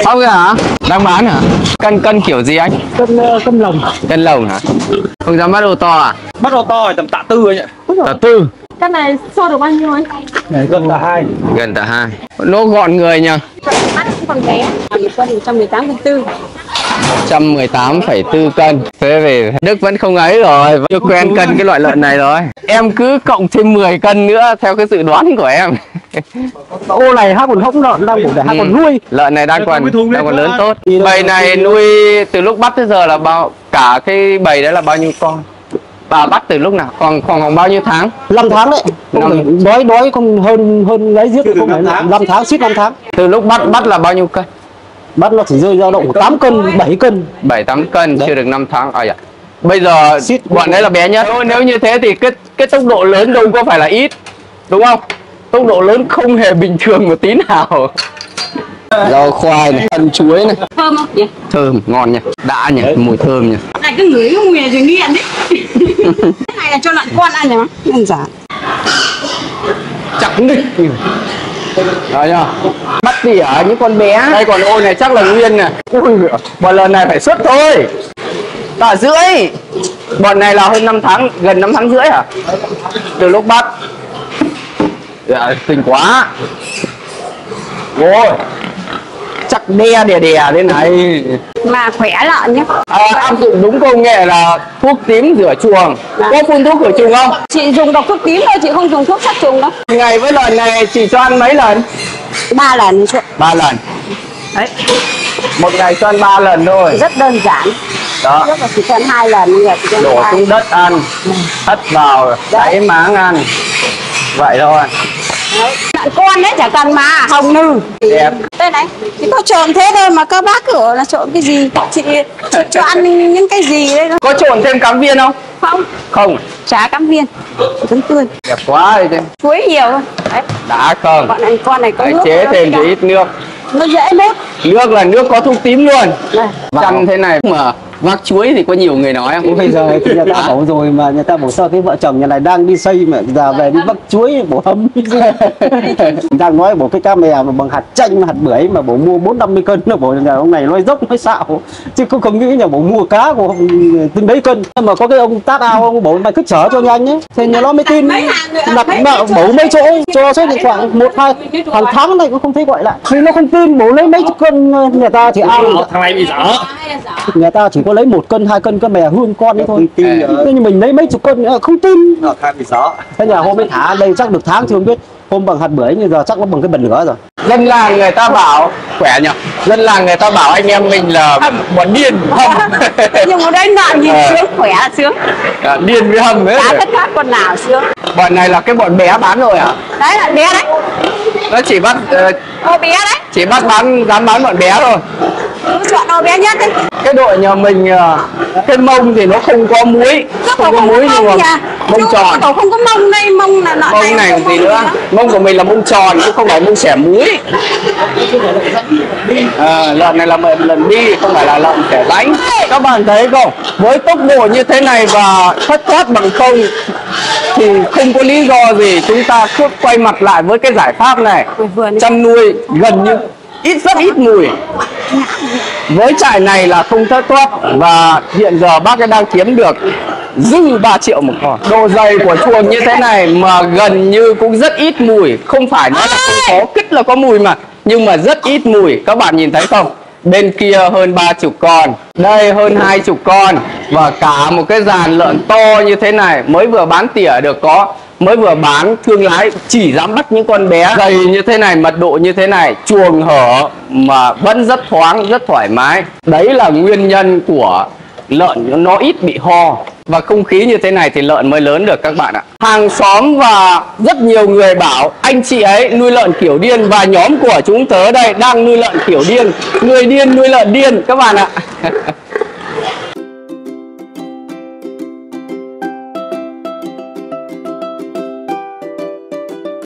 Không hả? Đang bán hả? Cân kiểu gì anh? Cân lồng. Cân lồng hả? Không dám bắt đồ to à? Bắt đồ to phải tầm tạ tư anh ạ. Tạ tư. Cái này so được bao nhiêu anh? Này gần tạ 2. Gần tạ 2. Nó gọn người nhờ. Mắt còn bé. Cân 118,4. 118,4 cân. Thế về Đức vẫn không ấy rồi, chưa quen cân cái loại lợn này rồi. Em cứ cộng thêm 10 cân nữa theo cái dự đoán của em. Ô này hai con hỗn lợn đang để hai con nuôi. Lợn này đang còn lớn tốt. Bầy này nuôi từ lúc bắt tới giờ là cả cái bầy đấy là bao nhiêu con? Bà bắt từ lúc nào? Khoảng bao nhiêu tháng? 5 tháng đấy. Đói không hơn lấy giết không phải 5 tháng, suýt 5 tháng. Từ lúc bắt là bao nhiêu cân? Bắt nó chỉ rơi dao động 8 cân, 7 cân. 7-8 cân đấy. Chưa được 5 tháng. À dạ. Bây giờ bọn đấy là bé nhất. Nếu như thế thì cái tốc độ lớn đâu có phải là ít. Đúng không? Tốc độ lớn không hề bình thường một tí nào. Rau khoai này, ăn chuối này. Thơm không nhỉ? Thơm, ngon nha. Đã nhỉ, mùi thơm nhỉ. Này cứ ngửi cái mùi rồi nghiện đấy. Cái này là cho lợn con ăn nhỉ? Đơn giản. Chẳng đích. Đó nhá. Bắt tỉa những con bé. Đây còn ôi này chắc là nguyên này. Ui, bọn lợn này phải xuất thôi. Tạ rưỡi. Bọn này là hơn 5 tháng, gần 5 tháng rưỡi hả? Từ lúc bắt. Dạ, xinh quá. Ôi, chắc đè thế này. Mà khỏe lợn nhá. Áp dụng đúng công nghệ là thuốc tím rửa chuồng. Có phun thuốc rửa chuồng không? Chị dùng độc thuốc tím thôi, chị không dùng thuốc sát trùng đâu. Ngày với lần này chị cho ăn mấy lần? 3 lần. 3 lần. Đấy. Một ngày cho ăn 3 lần thôi. Rất đơn giản. Đó. Trước là chỉ cho ăn 2 lần, bây giờ chỉ cho ăn Đổ 3. xuống đất ăn, hất vào, đáy máng ăn. Vậy thôi. Đấy. Lợn con đấy chả cần mà, hồng nư. Đẹp. Đây này, chỉ có trộn thế thôi mà các bác cứ bảo là trộn cái gì. Chị cho ăn những cái gì đấy. Có trộn thêm cám viên không? Không, Không. chả cám viên. Trứng tươi. Đẹp quá đi. Chuối nhiều thôi. Đấy. Đã không? Bọn này con này có Đấy, nước. chế thêm cho ít nước. Nó dễ nốt. Nước là nước có thuốc tím luôn. Đây. Chăn thế này mà vác chuối thì có nhiều người nói không? Bây giờ thì người ta bảo rồi mà người ta bảo sao cái vợ chồng nhà này đang đi xây mà giờ về đi bắt chuối bổ hâm. Đang nói bộ cái cá mè mà bằng hạt chanh hạt bưởi mà bổ mua 4-50 cân nó bảo nhà ông này nói dốc nói xạo chứ cũng không nghĩ nhà bổ mua cá của từng đấy cân mà có cái ông tát ao ông bảo mày cứ chở cho nhanh ấy thì nhà nó mới tin đặt bổ mấy chỗ cho số điện thoại 1-2 hàng tháng này cũng không thấy gọi lại vì nó không tin bổ lấy mấy chục cân người ta thì ao thằng này bị dở. người ta chỉ có lấy 1 cân 2 cân mè hương con đấy thôi thế nhưng mình lấy mấy chục cân nữa không tin thế nhà hôm ấy thả đây chắc được tháng chưa không biết hôm bằng hạt bưởi nhưng giờ chắc nó bằng cái bần lửa rồi. Dân làng người ta bảo khỏe nhỉ. Dân làng người ta bảo anh em mình là bọn điên hâm. Nhưng mà đây lợn nhìn sướng, khỏe là sướng. Điên với hâm ấy. Chả thất thoát con nào sướng. Bọn này là cái bọn bé bán rồi hả? Đấy là bé đấy. Nó chỉ bắt Bé đấy. chỉ bắt dám bán bọn bé thôi. Cứ chọn đồ bé nhất đấy. Cái đội nhà mình cái mông thì nó không có múi, không có múi nhưng mà mông tròn. Không có mông đây, mông là Mông này còn gì nữa? Mông của mình là mông tròn chứ không phải mông xẻ múi. Lợn này là lợn bi, không phải là lợn xẻ ránh. Các bạn thấy không? Với tốc độ như thế này và thất thoát bằng không thì không có lý do gì chúng ta cứ quay mặt lại với cái giải pháp này. Chăn nuôi gần như rất ít mùi. Với trại này là không thất thoát và hiện giờ bác ấy đang kiếm được dư 3 triệu một con. Độ dày của chuồng như thế này mà gần như cũng rất ít mùi. Không phải nói là không có, kích là có mùi mà, nhưng mà rất ít mùi. Các bạn nhìn thấy không? Bên kia hơn 30 con, đây hơn 20 con. Và cả một cái dàn lợn to như thế này mới vừa bán tỉa được mới vừa bán thương lái chỉ dám bắt những con bé dày như thế này, mật độ như thế này, chuồng hở mà vẫn rất thoáng, rất thoải mái. Đấy là nguyên nhân của lợn nó ít bị ho. Và không khí như thế này thì lợn mới lớn được các bạn ạ. Hàng xóm và rất nhiều người bảo anh chị ấy nuôi lợn kiểu điên. Và nhóm của chúng tớ đây đang nuôi lợn kiểu điên. Người điên nuôi lợn điên các bạn ạ.